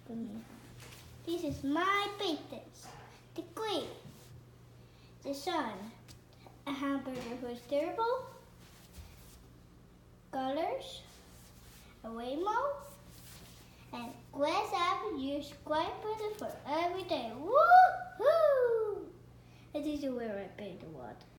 This is my paintings. The queen, the sun, a hamburger who's terrible, colors, a rainbow, and glass apple used quite better for every day. Woohoo! That is where I paint a lot.